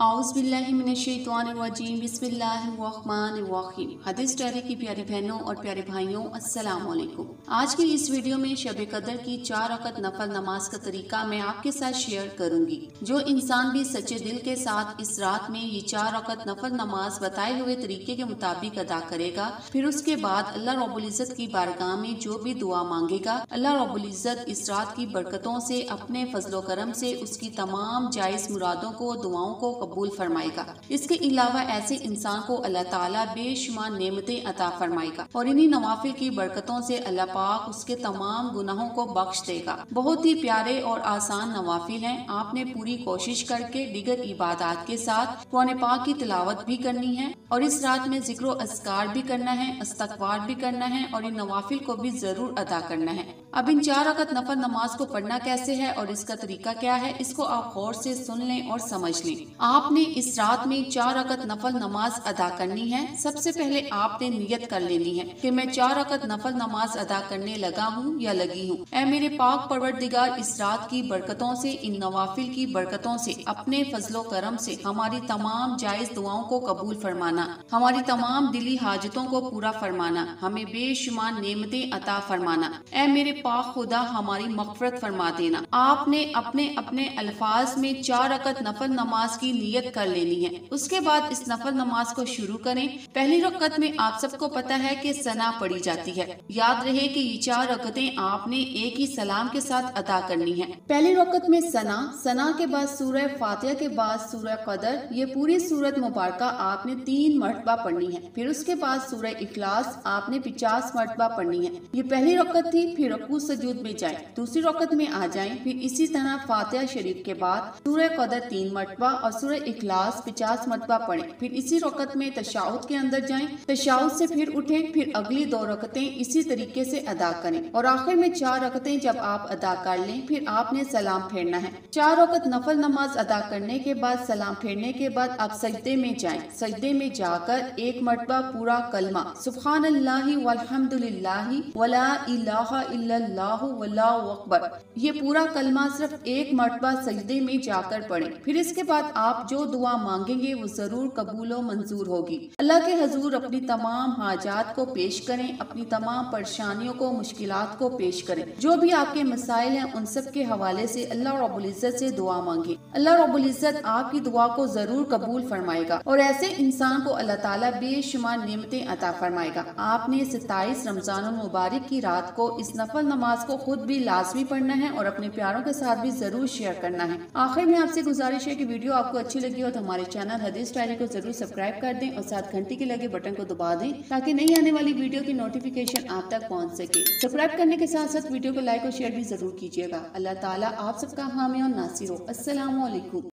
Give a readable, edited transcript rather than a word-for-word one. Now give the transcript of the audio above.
औज़ुबिल्लाहिमिनश्शैतानिर्रजीम बिस्मिल्लाहिर्रहमानिर्रहीम। हदीस डायरी की प्यारी बहनों और प्यारे भाइयों, अस्सलाम वालेकुम। आज की इस वीडियो में शब कदर की 4 रकात नफल नमाज का तरीका मैं आपके साथ शेयर करूंगी। जो इंसान भी सच्चे दिल के साथ इस रात में ये 4 रकात नफल नमाज बताए हुए तरीके के मुताबिक अदा करेगा, फिर उसके बाद अल्लाह रब्बुल इज्जत की बारगाह में जो भी दुआ मांगेगा, अल्लाह रब्बुल इज्जत इस रात की बरकतों से, अपने फजलो करम से उसकी तमाम जायज मुरादों को, दुआओं को कबूल फरमाएगा। इसके अलावा ऐसे इंसान को अल्लाह ताला बेशुमार नेमतें अता फरमाएगा और इन्हीं नवाफिल की बरकतों से अल्लाह पाक उसके तमाम गुनाहों को बख्श देगा। बहुत ही प्यारे और आसान नवाफिल हैं। आपने पूरी कोशिश करके दीगर इबादत के साथ कुरान पाक की तिलावत भी करनी है और इस रात में जिक्र अस्कार भी करना है, इस्तगफार भी करना है और इन नवाफिल को भी जरूर अदा करना है। अब इन 4 रकात नफल नमाज को पढ़ना कैसे है और इसका तरीका क्या है, इसको आप गौर से सुन लें और समझ लें। आपने इस रात में 4 रकात नफल नमाज अदा करनी है। सबसे पहले आपने नियत कर लेनी है कि मैं 4 रकात नफल नमाज अदा करने लगा हूँ या लगी हूँ। ऐ मेरे पाक परवरदिगार, इस रात की बरकतों से, इन नवाफिल की बरकतों से, अपने फजलो करम से हमारी तमाम जायज दुआओं को कबूल फरमाना, हमारी तमाम दिली हाजतों को पूरा फरमाना, हमें बेशुमार नेमतें अता फरमाना। ऐ मेरे पाक खुदा, हमारी मग़फ़िरत फरमा देना। आपने अपने अपने अल्फाज में 4 रकात नफल नमाज की नियत कर लेनी है। उसके बाद इस नफल नमाज को शुरू करें। पहली रकत में आप सबको पता है कि सना पढ़ी जाती है। याद रहे कि ये 4 रकतें आपने एक ही सलाम के साथ अदा करनी है। पहली रकत में सना के बाद सूरह फातिहा के बाद सूरह कदर, ये पूरी सूरत मुबारका आपने 3 मरतबा पढ़नी है। फिर उसके बाद सूरह इखलास आपने 50 मरतबा पढ़नी है। ये पहली रकत थी। फिर रुकू सजूद में जाएं, दूसरी रकत में आ जाएं। फिर इसी तरह फातिहा शरीफ के बाद सूरह कदर 3 मरतबा और सूरह इखलास 50 मरतबा पढ़ें। फिर इसी रकत में तशाहुद के अंदर जाएं, तशाहुद से फिर उठें, फिर अगली 2 रकतें इसी तरीके से अदा करें और आखिर में 4 रकतें जब आप अदा कर लें, फिर आपने सलाम फेरना है। 4 रकत नफल नमाज अदा करने के बाद, सलाम फेरने के बाद आप सजदे में जाएं। सजदे में जाकर 1 मरतबा पूरा कलमा सुब्हानल्लाहि वल्हम्दुलिल्लाहि वला इलाहा इल्लल्लाहु वल्लाहु अकबर, ये पूरा कलमा सिर्फ 1 मरतबा सजदे में जाकर पढ़ें। फिर इसके बाद आप जो दुआ मांगेंगे वो जरूर कबूल और मंजूर होगी। अल्लाह के हजूर अपनी तमाम हाजात को पेश करें, अपनी तमाम परेशानियों को, मुश्किलात को पेश करें। जो भी आपके मसाइल हैं उन सब के हवाले से अल्लाह रब्बुल इज्जत से दुआ मांगे। अल्लाह रब्बुल इज्जत आपकी दुआ को जरूर कबूल फरमाएगा और ऐसे इंसान को अल्लाह ताला बेशुमार नेमतें अता फरमाएगा। आपने 27 रमजान मुबारक की रात को इस नफल नमाज को खुद भी लाजमी पढ़ना है और अपने प्यारों के साथ भी जरूर शेयर करना है। आखिर में आपसे गुजारिश है कि वीडियो आपको अच्छी लगी हो तो हमारे चैनल हदीस डायरी को जरूर सब्सक्राइब कर दें और साथ घंटी के लगे बटन को दबा दें ताकि नई आने वाली वीडियो की नोटिफिकेशन आप तक पहुंच सके। सब्सक्राइब करने के साथ साथ वीडियो को लाइक और शेयर भी जरूर कीजिएगा। अल्लाह ताला आप सबका हामी और नासिर हो। अस्सलाम वालेकुम।